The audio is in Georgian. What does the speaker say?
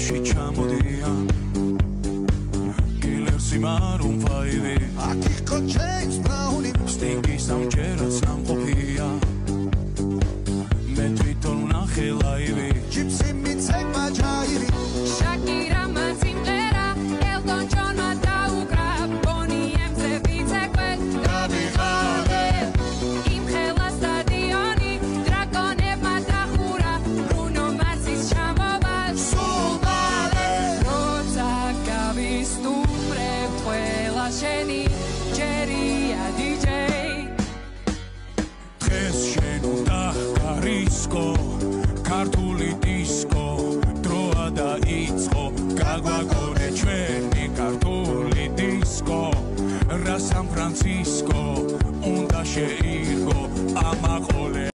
სახლში ჩამოდიან კილერსი მარუმ ფაივი აქ იყო ჯეიმს ბრაუნი სტინგის ამჯერად სამყოფია მე თვითონ ვნახე ლაივი ჯიპსი მიცემა ჯაირი შაკირა სიმღერა ელტონ ჯონმა დაუკრა ბონი ემზე ვიცეკვე გავიღალე იმ ხელა სტადიონი დრაკონებმა დახურა ბრუნო მარსის ჩამოვა სულ მალე როცა გავისტუმრებ ყველა შენი ჯერია დიჯეი დღეს შენ უნდა გარისკო ქართული დისკო დროა დაიწყო გაგვაგონე ჩვენი ქართული დისკო რა სან ფრანცისკო